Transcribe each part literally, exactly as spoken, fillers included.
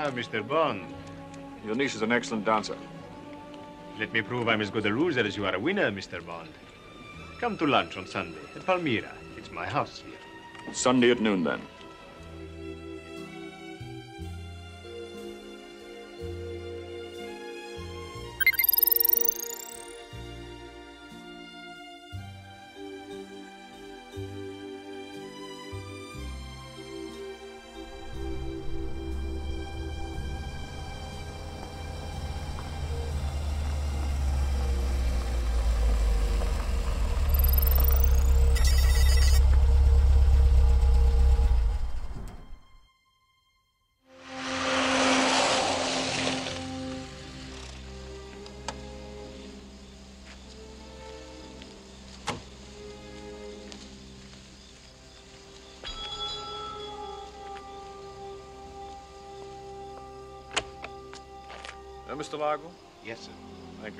Ah, Mister Bond. Your niece is an excellent dancer. Let me prove I'm as good a loser as you are a winner, Mister Bond. Come to lunch on Sunday at Palmyra. It's my house here. Sunday at noon, then. Uh, Mister Largo? Yes, sir. Thank you.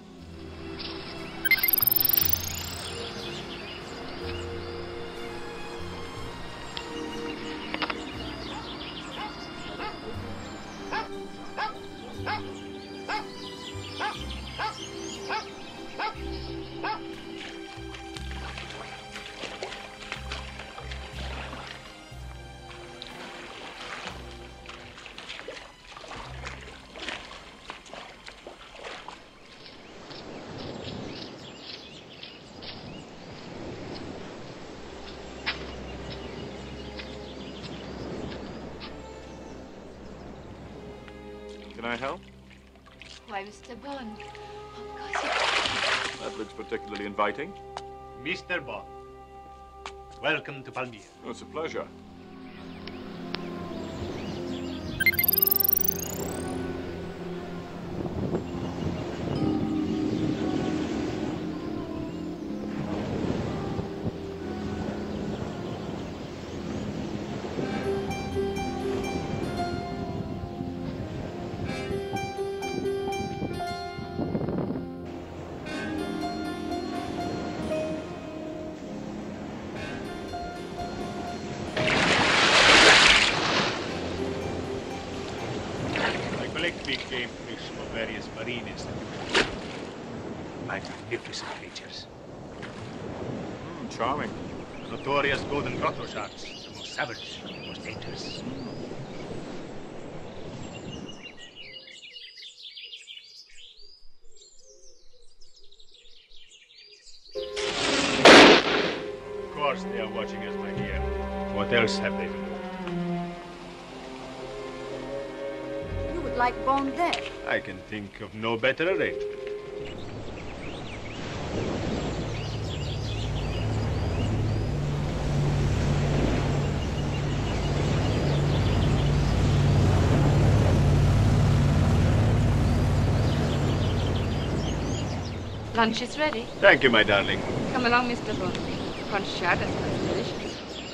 Can I help? Why, Mister Bond, of course you That looks particularly inviting. Mister Bond, welcome to Palmyra. Oh, it's a pleasure. Big game fish for various marine institutions. Magnificent creatures. Mm, charming. The notorious golden grotto sharks, the most savage, the most dangerous. Of course they are watching us, my dear. What else have they to do? like Bond there. I can think of no better arrangement. Lunch is ready. Thank you, my darling. Come along, Mister Bond. Conchata smells delicious.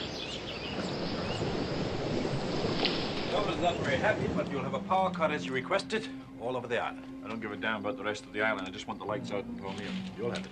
Governor's not very happy, but you'll have a power cut as you requested, all over the island. I don't give a damn about the rest of the island. I just want the lights out in Palmyra. You'll have it.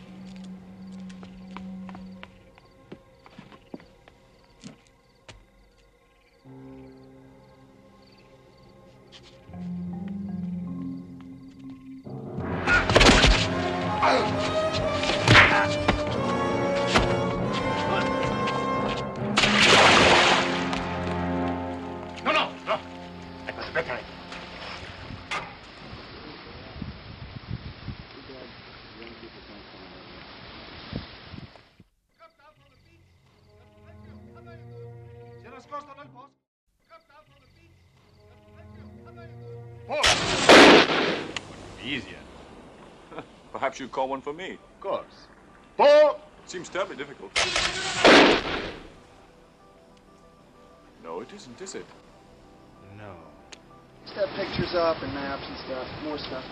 Easier. Perhaps you call one for me. Of course. Four. Seems terribly difficult. No, it isn't, is it? No. It's got pictures up and maps and stuff. More stuff.